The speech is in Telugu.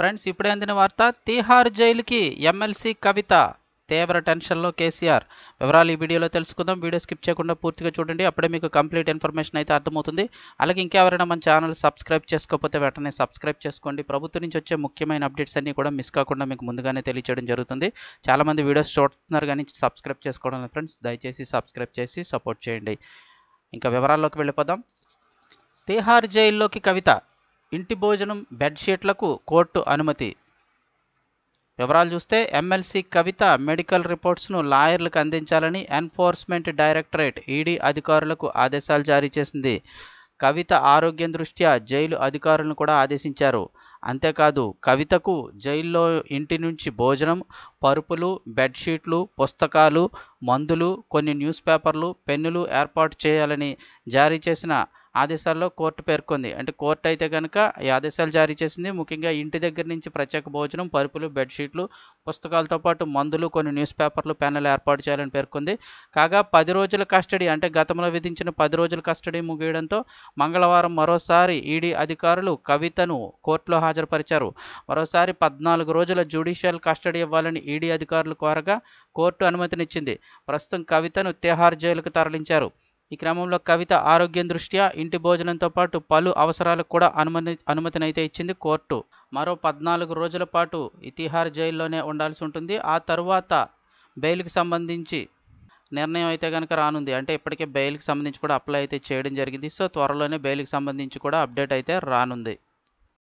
ఫ్రెండ్స్ ఇప్పుడే అందిన వార్త, తీహార్ జైలుకి ఎమ్మెల్సీ కవిత, తీవ్ర టెన్షన్లో కేసీఆర్. వివరాలు ఈ వీడియోలో తెలుసుకుందాం. వీడియో స్కిప్ చేయకుండా పూర్తిగా చూడండి, అప్పుడే మీకు కంప్లీట్ ఇన్ఫర్మేషన్ అయితే అర్థమవుతుంది. అలాగే ఇంకెవరైనా మన ఛానల్ సబ్స్క్రైబ్ చేసుకోకపోతే వెంటనే సబ్స్క్రైబ్ చేసుకోండి. ప్రభుత్వం నుంచి వచ్చే ముఖ్యమైన అప్డేట్స్ అన్నీ కూడా మిస్ కాకుండా మీకు ముందుగానే తెలియచేయడం జరుగుతుంది. చాలామంది వీడియోస్ చూస్తున్నారు కానీ సబ్స్క్రైబ్ చేసుకోవడం లేదు ఫ్రెండ్స్, దయచేసి సబ్స్క్రైబ్ చేసి సపోర్ట్ చేయండి. ఇంకా వివరాల్లోకి వెళ్ళిపోదాం. తీహార్ జైల్లోకి కవిత, ఇంటి భోజనం బెడ్షీట్లకు కోర్టు అనుమతి. వివరాలు చూస్తే, ఎమ్మెల్సీ కవిత మెడికల్ రిపోర్ట్స్ను లాయర్లకు అందించాలని ఎన్ఫోర్స్మెంట్ డైరెక్టరేట్ ఈడీ అధికారులకు ఆదేశాలు జారీ చేసింది. కవిత ఆరోగ్యం దృష్ట్యా జైలు అధికారులను కూడా ఆదేశించారు. అంతేకాదు, కవితకు జైల్లో ఇంటి నుంచి భోజనం, పరుపులు, బెడ్షీట్లు, పుస్తకాలు, మందులు, కొన్ని న్యూస్ పేపర్లు, పెన్నులు ఏర్పాటు చేయాలని జారీ చేసిన ఆదేశాల్లో కోర్టు పేర్కొంది. అంటే కోర్టు అయితే కనుక ఈ ఆదేశాలు జారీ చేసింది. ముఖ్యంగా ఇంటి దగ్గర నుంచి ప్రత్యేక భోజనం, పరుపులు, బెడ్షీట్లు, పుస్తకాలతో పాటు మందులు, కొన్ని న్యూస్ పేపర్లు, పెన్నులు ఏర్పాటు చేయాలని పేర్కొంది. కాగా 10 రోజుల కస్టడీ, అంటే గతంలో విధించిన 10 రోజుల కస్టడీ ముగియడంతో మంగళవారం మరోసారి ఈడీ అధికారులు కవితను కోర్టులో హాజరుపరిచారు. మరోసారి 14 రోజుల జ్యుడిషియల్ కస్టడీ ఇవ్వాలని ఈడీ అధికారులు కోరగా కోర్టు అనుమతినిచ్చింది. ప్రస్తుతం కవితను తిహార్ జైలుకు తరలించారు. ఈ క్రమంలో కవిత ఆరోగ్యం దృష్ట్యా ఇంటి భోజనంతో పాటు పలు అవసరాలకు కూడా అనుమతినైతే ఇచ్చింది కోర్టు. మరో 14 రోజుల పాటు ఈ తిహార్ జైల్లోనే ఉండాల్సి ఉంటుంది. ఆ తరువాత బెయిల్కి సంబంధించి నిర్ణయం అయితే కనుక రానుంది. అంటే ఇప్పటికే బెయిల్కి సంబంధించి కూడా అప్లై అయితే చేయడం జరిగింది. సో త్వరలోనే బెయిల్కి సంబంధించి కూడా అప్డేట్ అయితే రానుంది.